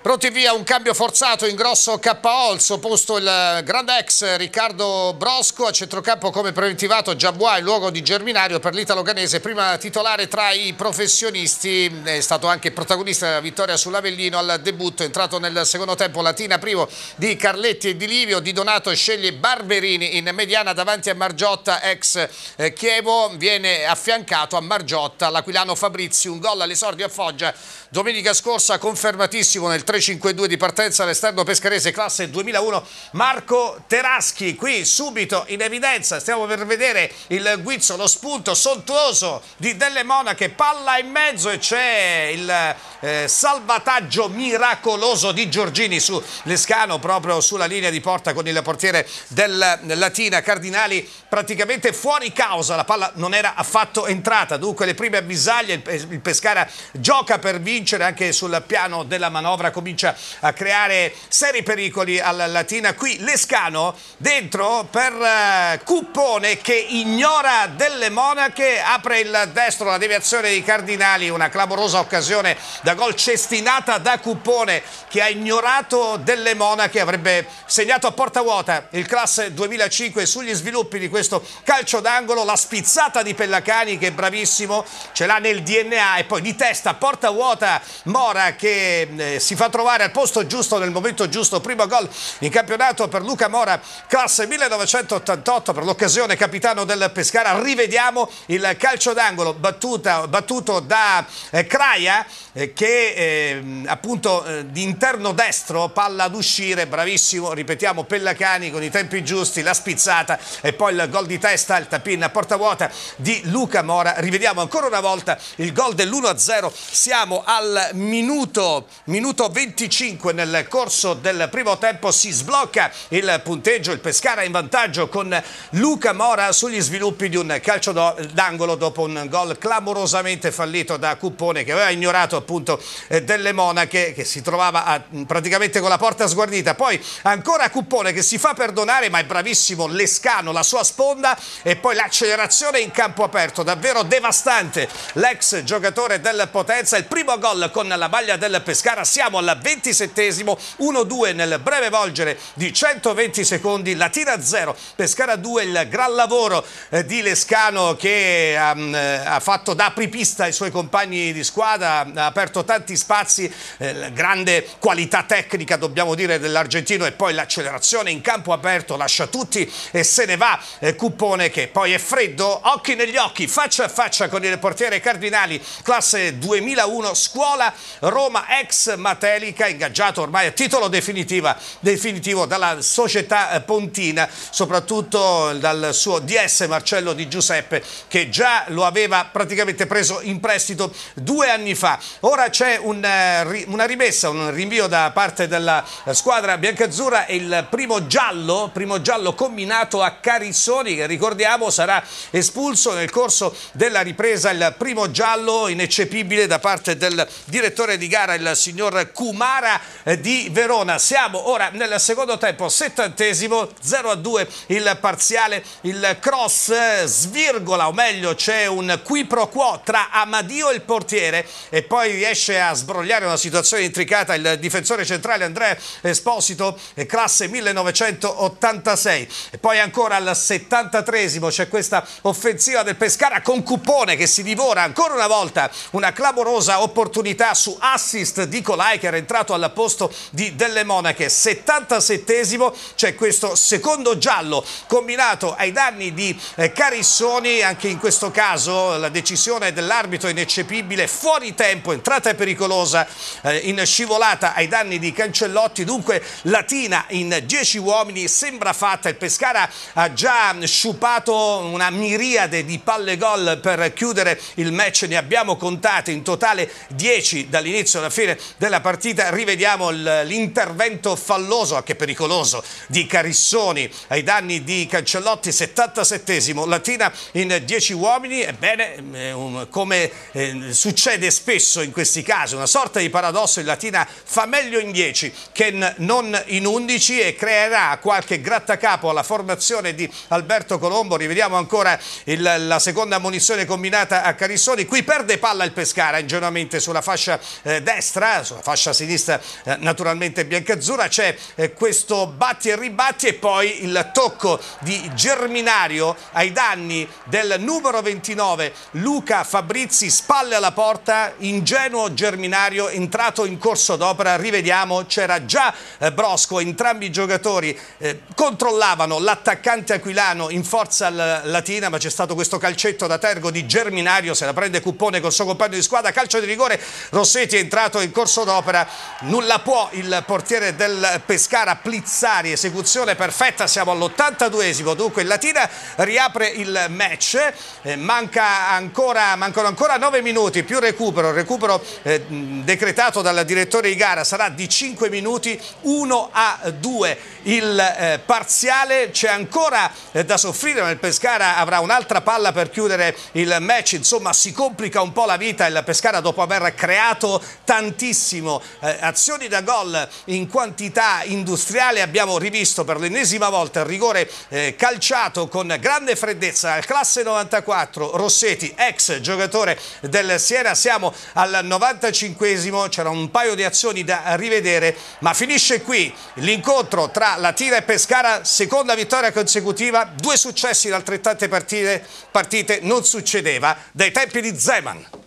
Pronti via, un cambio forzato in grosso KO, al suo posto il grande ex Riccardo Brosco, a centrocampo come preventivato Giabua in luogo di Germinario per l'italo-ghanese, prima titolare tra i professionisti, è stato anche protagonista della vittoria sull'Avellino al debutto, entrato nel secondo tempo Latina privo di Carletti e di Livio, Di Donato sceglie Barberini in mediana davanti a Margiotta, ex Chievo, viene affiancato a Margiotta l'Aquilano Fabrizi, un gol all'esordio a Foggia domenica scorsa, confermatissimo nel 3-5-2 di partenza all'esterno pescarese classe 2001 Marco Teraschi. Qui subito in evidenza stiamo per vedere il guizzo, lo spunto sontuoso di Delle Monache, palla in mezzo e c'è il salvataggio miracoloso di Giorgini su Lescano proprio sulla linea di porta con il portiere del Latina. Cardinali praticamente fuori causa, la palla non era affatto entrata, dunque le prime avvisaglie, il Pescara gioca per vincere anche sul piano della manovra, comincia a creare seri pericoli alla Latina. Qui Lescano dentro per Cuppone che ignora Delle Monache, apre il destro, la deviazione dei Cardinali, una clamorosa occasione da gol cestinata da Cuppone che ha ignorato Delle Monache, avrebbe segnato a porta vuota il classe 2005 sugli sviluppi di questo calcio d'angolo, la spizzata di Pellacani che è bravissimo, ce l'ha nel DNA, e poi di testa a porta vuota Mora che si fa trovare al posto giusto nel momento giusto, primo gol in campionato per Luca Mora, classe 1988, per l'occasione capitano del Pescara. Rivediamo il calcio d'angolo battuto da Craia che appunto di interno destro, palla ad uscire, bravissimo, ripetiamo Pellacani con i tempi giusti, la spizzata e poi il gol di testa, il tap-in a porta vuota di Luca Mora. Rivediamo ancora una volta il gol dell'1-0, siamo al minuto 25 nel corso del primo tempo, si sblocca il punteggio, il Pescara in vantaggio con Luca Mora sugli sviluppi di un calcio d'angolo dopo un gol clamorosamente fallito da Cuppone che aveva ignorato appunto Delle Monache, che si trovava praticamente con la porta sguarnita. Poi ancora Cuppone che si fa perdonare, ma è bravissimo Lescano, la sua sponda, e poi l'accelerazione in campo aperto davvero devastante, l'ex giocatore del Potenza, il primo gol con la maglia del Pescara. Siamo al 27esimo, 1-2 nel breve volgere di 120 secondi, Latina 0 Pescara 2, il gran lavoro di Lescano che ha fatto da apripista ai suoi compagni di squadra, ha aperto tanti spazi, grande qualità tecnica dobbiamo dire dell'argentino, e poi l'accelerazione in campo aperto lascia tutti e se ne va Cuppone che poi è freddo, occhi negli occhi, faccia a faccia con il portiere Cardinali, classe 2001 scuola Roma ex Matelica, ingaggiato ormai a titolo definitivo dalla società pontina, soprattutto dal suo DS Marcello Di Giuseppe che già lo aveva praticamente preso in prestito 2 anni fa. Ora c'è una rimessa, un rinvio da parte della squadra biancazzurra e il primo giallo combinato a Carissoni, che ricordiamo sarà espulso nel corso della ripresa, il primo giallo ineccepibile da parte del direttore di gara, il signor Kumara di Verona. Siamo ora nel secondo tempo, 70esimo, 0-2 il parziale, il cross svirgola, o meglio c'è un qui pro quo tra Amadio e il portiere e poi riesce a sbrogliare una situazione intricata il difensore centrale Andrea Esposito, classe 1986. E poi ancora al 73esimo c'è questa offensiva del Pescara con Cuppone che si divora ancora una volta una clamorosa opportunità su assist di Colai che era entrato al posto di Delle Monache. 77esimo c'è questo secondo giallo combinato ai danni di Carissoni, anche in questo caso la decisione dell'arbitro ineccepibile, fuori tempo, entrata pericolosa in scivolata ai danni di Cancellotti. Dunque Latina in 10 uomini sembra fatta, il Pescara ha già sciupato una miriade di palle gol per chiudere il match, ne abbiamo contate in totale 10 dall'inizio alla fine della partita. Rivediamo l'intervento falloso, anche pericoloso, di Carissoni ai danni di Cancellotti. 77esimo, Latina in 10 uomini. Ebbene, come succede spesso in questi casi, una sorta di paradosso, il Latina fa meglio in 10 che non in 11 e creerà qualche grattacapo alla formazione di Alberto Colombo. Rivediamo ancora la seconda ammonizione combinata a Carissoni. Qui perde palla il Pescara ingenuamente sulla fascia destra, sulla fascia sinistra naturalmente biancazzurra. C'è questo batti e ribatti e poi il tocco di Germinario ai danni del numero 29 Luca Fabrizi, spalle alla porta, ingenuo Germinario entrato in corso d'opera. Rivediamo, c'era già Brosco, entrambi i giocatori controllavano l'attaccante aquilano in forza latina, ma c'è stato questo calcetto da tergo di Germinario, se la prende Cuppone col suo compagno di squadra, calcio di rigore, Rossetti è entrato in corso d'opera, nulla può il portiere del Pescara, Plizzari, esecuzione perfetta, siamo all'82esimo, dunque il Latina riapre il match, mancano ancora 9 minuti più recupero, decretato dal direttore di gara sarà di 5 minuti, 1-2 il parziale, c'è ancora da soffrire, ma il Pescara avrà un'altra palla per chiudere il match, insomma si complica un po' la vita il Pescara dopo aver creato tantissimo, azioni da gol in quantità industriale. Abbiamo rivisto per l'ennesima volta il rigore calciato con grande freddezza al classe 94 Rossetti, ex giocatore del Siena. Siamo al 95esimo, c'era un paio di azioni da rivedere, ma finisce qui l'incontro tra Latina e Pescara, seconda vittoria consecutiva, 2 successi in altrettante partite non succedeva dai tempi di Zeman.